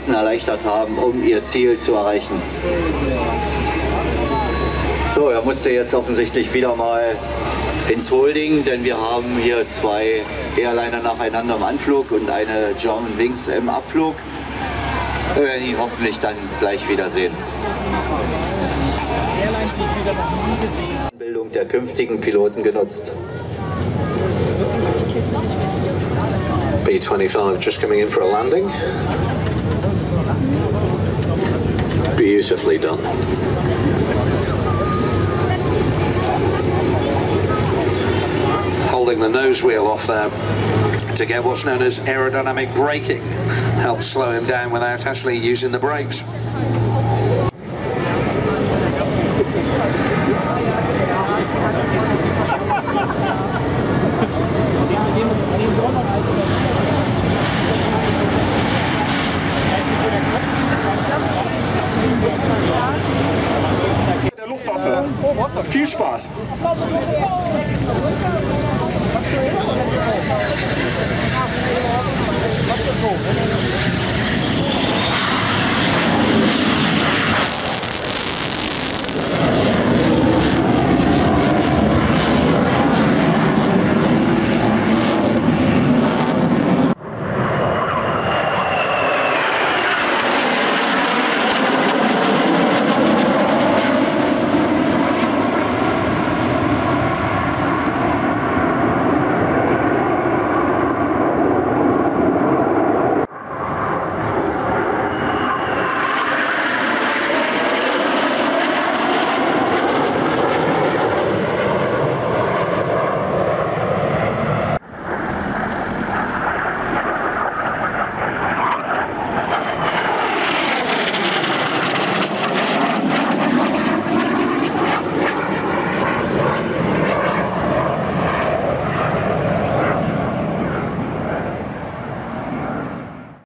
Lasten erleichtert haben, um ihr Ziel zu erreichen. So, er musste jetzt offensichtlich wieder mal ins Holding, denn wir haben hier zwei Airliner nacheinander im Anflug und eine Germanwings im Abflug. Wir werden ihn hoffentlich dann gleich wiedersehen. Bildung der künftigen Piloten genutzt. B-25 just coming in for a landing. Beautifully done. Holding the nose wheel off there to get what's known as aerodynamic braking. Helps slow him down without actually using the brakes. Der Luftwaffe. Viel Spaß. Was ist los?